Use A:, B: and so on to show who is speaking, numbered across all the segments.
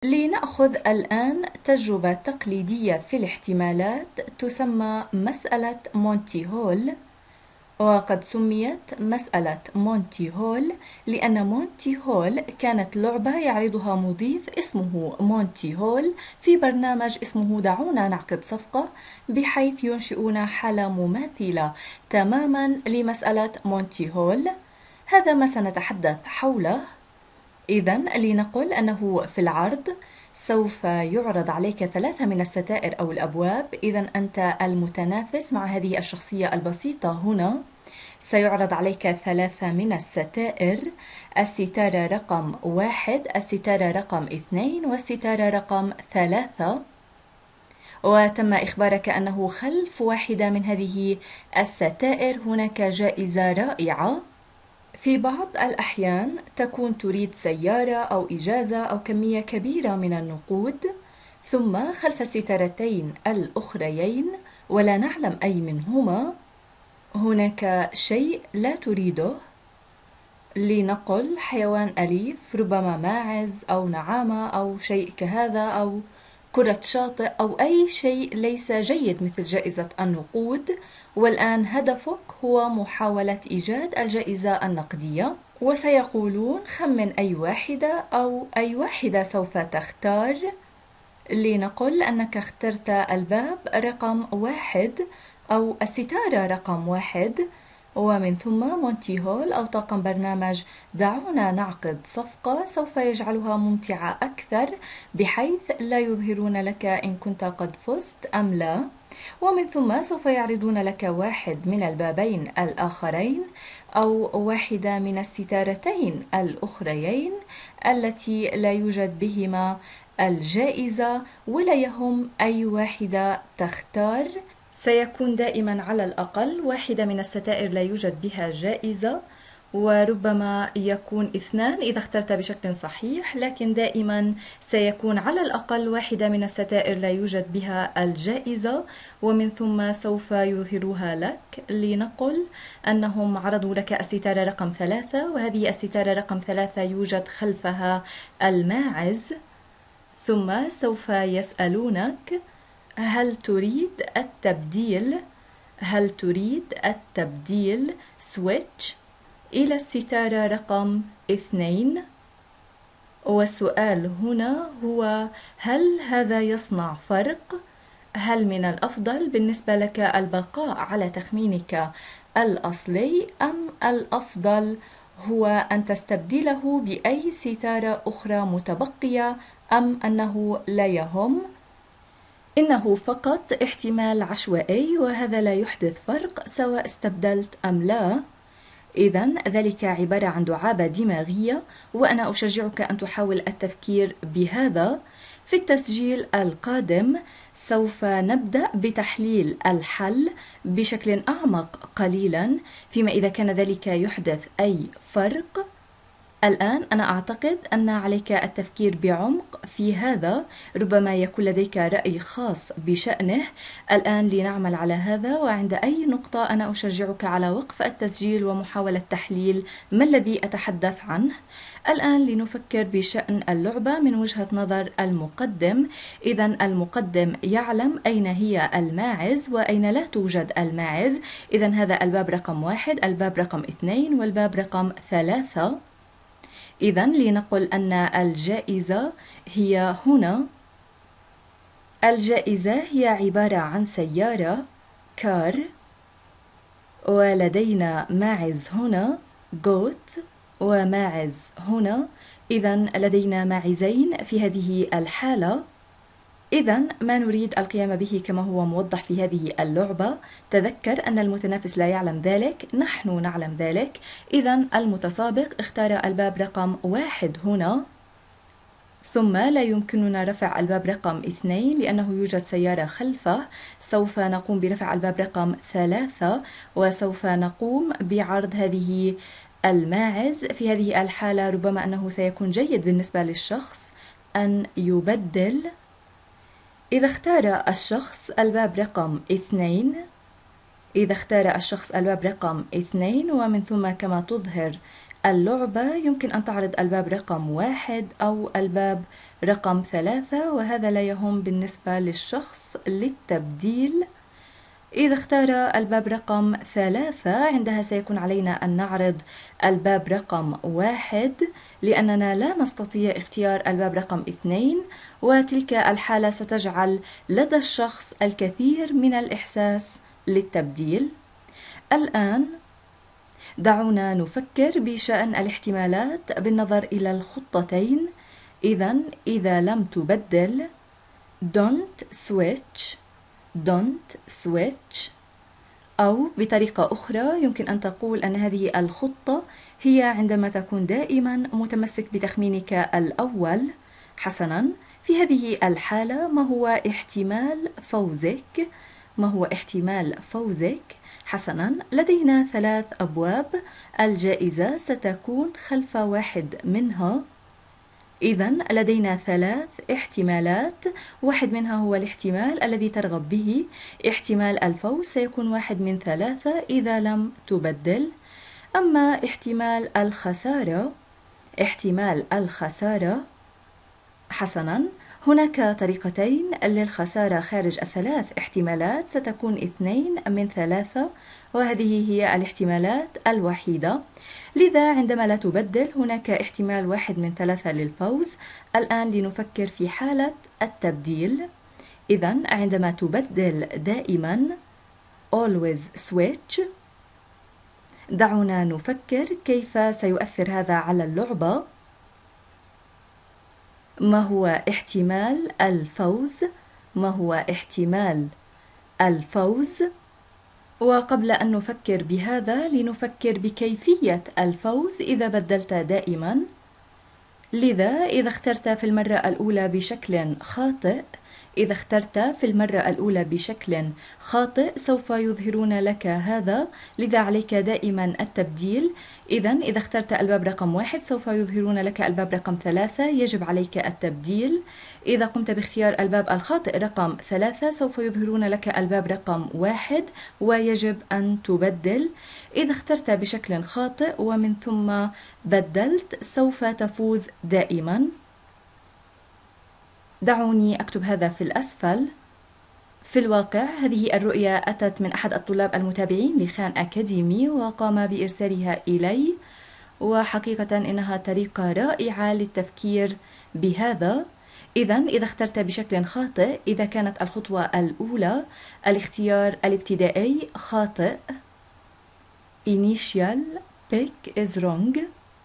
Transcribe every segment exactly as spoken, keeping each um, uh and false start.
A: لنأخذ الآن تجربة تقليدية في الاحتمالات تسمى مسألة مونتي هول، وقد سميت مسألة مونتي هول لأن مونتي هول كانت لعبة يعرضها مضيف اسمه مونتي هول في برنامج اسمه دعونا نعقد صفقة، بحيث ينشئون حالة مماثلة تماما لمسألة مونتي هول. هذا ما سنتحدث حوله. إذن لنقل أنه في العرض سوف يعرض عليك ثلاثة من الستائر أو الأبواب. إذن أنت المتنافس مع هذه الشخصية البسيطة هنا. سيعرض عليك ثلاثة من الستائر: الستارة رقم واحد، الستارة رقم اثنين، والستارة رقم ثلاثة. وتم إخبارك أنه خلف واحدة من هذه الستائر هناك جائزة رائعة. في بعض الأحيان تكون تريد سيارة أو إجازة أو كمية كبيرة من النقود، ثم خلف الستارتين الأخريين ولا نعلم أي منهما هناك شيء لا تريده، لنقل حيوان أليف، ربما ماعز أو نعامة أو شيء كهذا، أو كرة شاطئ أو أي شيء ليس جيد مثل جائزة النقود. والآن هدفك هو محاولة إيجاد الجائزة النقدية، وسيقولون خمن أي واحدة أو أي واحدة سوف تختار. لنقل أنك اخترت الباب رقم واحد أو الستارة رقم واحد، ومن ثم مونتي هول أو طاقم برنامج دعونا نعقد صفقة سوف يجعلها ممتعة أكثر، بحيث لا يظهرون لك إن كنت قد فزت أم لا. ومن ثم سوف يعرضون لك واحد من البابين الآخرين أو واحدة من الستارتين الأخريين التي لا يوجد بهما الجائزة، ولا يهم أي واحدة تختار. سيكون دائما على الأقل واحدة من الستائر لا يوجد بها جائزة، وربما يكون اثنان إذا اخترت بشكل صحيح، لكن دائما سيكون على الأقل واحدة من الستائر لا يوجد بها الجائزة، ومن ثم سوف يظهروها لك. لنقل أنهم عرضوا لك الستارة رقم ثلاثة، وهذه الستارة رقم ثلاثة يوجد خلفها الماعز، ثم سوف يسألونك: هل تريد التبديل هل تريد التبديل سويتش إلى الستارة رقم اثنين؟ والسؤال هنا هو: هل هذا يصنع فرق؟ هل من الأفضل بالنسبة لك البقاء على تخمينك الأصلي، أم الأفضل هو أن تستبدله بأي ستارة أخرى متبقية، أم أنه لا يهم؟ إنه فقط احتمال عشوائي، وهذا لا يحدث فرق سواء استبدلت أم لا. إذن ذلك عبارة عن دعابة دماغية، وأنا أشجعك أن تحاول التفكير بهذا. في التسجيل القادم سوف نبدأ بتحليل الحل بشكل أعمق قليلا، فيما إذا كان ذلك يحدث أي فرق. الآن أنا أعتقد أن عليك التفكير بعمق في هذا، ربما يكون لديك رأي خاص بشأنه. الآن لنعمل على هذا، وعند أي نقطة أنا أشجعك على وقف التسجيل ومحاولة تحليل ما الذي أتحدث عنه. الآن لنفكر بشأن اللعبة من وجهة نظر المقدم. إذن المقدم يعلم أين هي الماعز وأين لا توجد الماعز. إذن هذا الباب رقم واحد، الباب رقم اثنين، والباب رقم ثلاثة. إذن لنقل أن الجائزة هي هنا. الجائزة هي عبارة عن سيارة كار، ولدينا ماعز هنا جوت، وماعز هنا. إذن لدينا ماعزين في هذه الحالة. إذن ما نريد القيام به كما هو موضح في هذه اللعبة. تذكر أن المتنافس لا يعلم ذلك، نحن نعلم ذلك. إذن المتسابق اختار الباب رقم واحد هنا، ثم لا يمكننا رفع الباب رقم اثنين لأنه يوجد سيارة خلفه. سوف نقوم برفع الباب رقم ثلاثة، وسوف نقوم بعرض هذه الماعز. في هذه الحالة ربما أنه سيكون جيد بالنسبة للشخص أن يبدل. إذا اختار الشخص الباب رقم اثنين إذا اختار الشخص الباب رقم اثنين ومن ثم كما تظهر اللعبة يمكن أن تعرض الباب رقم واحد أو الباب رقم ثلاثة، وهذا لا يهم بالنسبة للشخص للتبديل. إذا اختار الباب رقم ثلاثة عندها سيكون علينا أن نعرض الباب رقم واحد، لأننا لا نستطيع اختيار الباب رقم اثنين، وتلك الحالة ستجعل لدى الشخص الكثير من الإحساس للتبديل. الآن دعونا نفكر بشأن الاحتمالات بالنظر إلى الخطتين. إذن إذا لم تبدل don't switch don't switch، أو بطريقة أخرى يمكن أن تقول أن هذه الخطة هي عندما تكون دائما متمسك بتخمينك الأول. حسنا، في هذه الحالة ما هو احتمال فوزك؟ ما هو احتمال فوزك؟ حسنا، لدينا ثلاث أبواب، الجائزة ستكون خلف واحد منها. إذن لدينا ثلاث احتمالات، واحد منها هو الاحتمال الذي ترغب به. احتمال الفوز سيكون واحد من ثلاثة إذا لم تبدل. أما احتمال الخسارة احتمال الخسارة حسنا، هناك طريقتين للخسارة خارج الثلاث احتمالات، ستكون اثنين من ثلاثة، وهذه هي الاحتمالات الوحيدة. لذا عندما لا تبدل هناك احتمال واحد من ثلاثة للفوز. الآن لنفكر في حالة التبديل. إذن عندما تبدل دائما always switch، دعونا نفكر كيف سيؤثر هذا على اللعبة. ما هو احتمال الفوز؟ ما هو احتمال الفوز؟ وقبل أن نفكر بهذا لنفكر بكيفية الفوز إذا بدلت دائما. لذا إذا اخترت في المرة الأولى بشكل خاطئ إذا اخترت في المرة الأولى بشكل خاطئ سوف يظهرون لك هذا، لذا عليك دائما التبديل. إذن إذا اخترت الباب رقم واحد سوف يظهرون لك الباب رقم ثلاثة، يجب عليك التبديل. إذا قمت باختيار الباب الخاطئ رقم ثلاثة سوف يظهرون لك الباب رقم واحد، ويجب أن تبدل. إذا اخترت بشكل خاطئ ومن ثم بدلت سوف تفوز دائما. دعوني أكتب هذا في الأسفل. في الواقع هذه الرؤية أتت من أحد الطلاب المتابعين لخان أكاديمي وقام بإرسالها إلي، وحقيقة إنها طريقة رائعة للتفكير بهذا. إذن إذا اخترت بشكل خاطئ، إذا كانت الخطوة الأولى الاختيار الابتدائي خاطئ initial pick is wrong،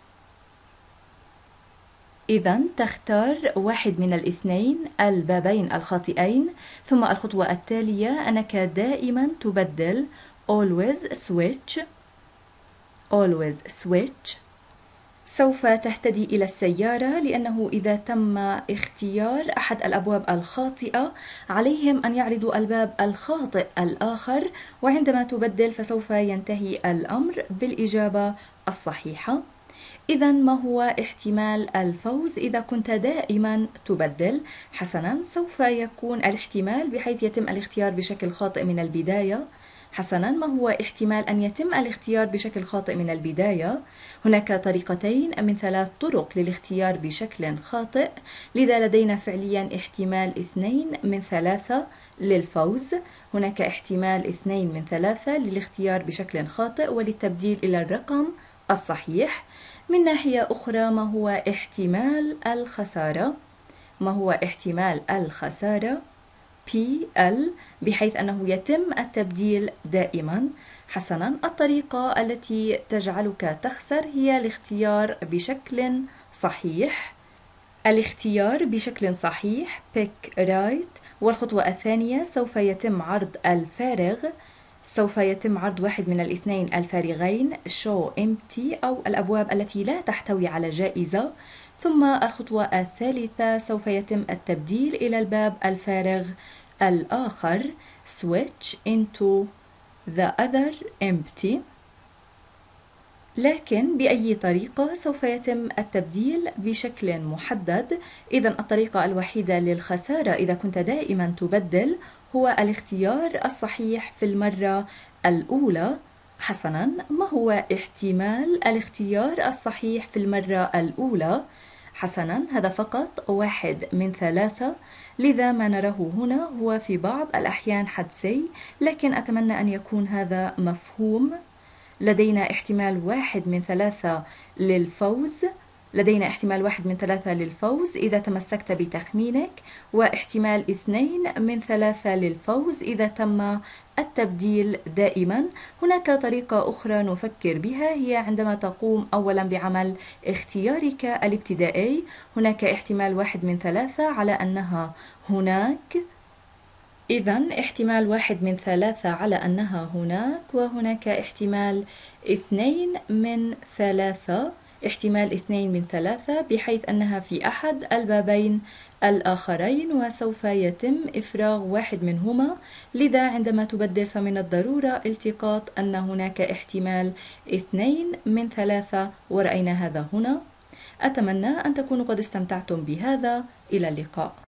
A: إذن تختار واحد من الاثنين البابين الخاطئين. ثم الخطوة التالية أنك دائما تبدل always switch always switch. سوف تهتدي إلى السيارة، لأنه إذا تم اختيار أحد الأبواب الخاطئة عليهم أن يعرضوا الباب الخاطئ الآخر، وعندما تبدل فسوف ينتهي الأمر بالإجابة الصحيحة. إذن ما هو احتمال الفوز إذا كنت دائما تبدل؟ حسنا، سوف يكون الاحتمال بحيث يتم الاختيار بشكل خاطئ من البداية. حسنا، ما هو احتمال أن يتم الاختيار بشكل خاطئ من البداية؟ هناك طريقتين من ثلاث طرق للاختيار بشكل خاطئ، لذا لدينا فعليا احتمال اثنين من ثلاثة للفوز. هناك احتمال اثنين من ثلاثة للاختيار بشكل خاطئ وللتبديل إلى الرقم الصحيح. من ناحية أخرى، ما هو احتمال الخسارة؟ ما هو احتمال الخسارة؟ بي إل، بحيث أنه يتم التبديل دائما. حسنا، الطريقة التي تجعلك تخسر هي الاختيار بشكل صحيح. الاختيار بشكل صحيح pick right. والخطوة الثانية سوف يتم عرض الفارغ سوف يتم عرض واحد من الاثنين الفارغين show empty أو الأبواب التي لا تحتوي على جائزة. ثم الخطوة الثالثة سوف يتم التبديل إلى الباب الفارغ الآخر switch into the other empty. لكن بأي طريقة سوف يتم التبديل بشكل محدد. إذن الطريقة الوحيدة للخسارة إذا كنت دائما تبدل هو الاختيار الصحيح في المرة الأولى. حسناً، ما هو احتمال الاختيار الصحيح في المرة الأولى؟ حسناً، هذا فقط واحد من ثلاثة، لذا ما نراه هنا هو في بعض الأحيان حدسي، لكن أتمنى أن يكون هذا مفهوم. لدينا احتمال واحد من ثلاثة للفوز لدينا احتمال واحد من ثلاثة للفوز إذا تمسكت بتخمينك، واحتمال اثنين من ثلاثة للفوز إذا تم التبديل دائما. هناك طريقة أخرى نفكر بها، هي عندما تقوم أولا بعمل اختيارك الابتدائي. هناك احتمال واحد من ثلاثة على أنها هناك، إذن احتمال واحد من ثلاثة على أنها هناك، وهناك احتمال اثنين من ثلاثة احتمال اثنين من ثلاثة بحيث أنها في أحد البابين الآخرين وسوف يتم إفراغ واحد منهما. لذا عندما تبدل فمن الضرورة التقاط أن هناك احتمال اثنين من ثلاثة، ورأينا هذا هنا. أتمنى أن تكونوا قد استمتعتم بهذا. إلى اللقاء.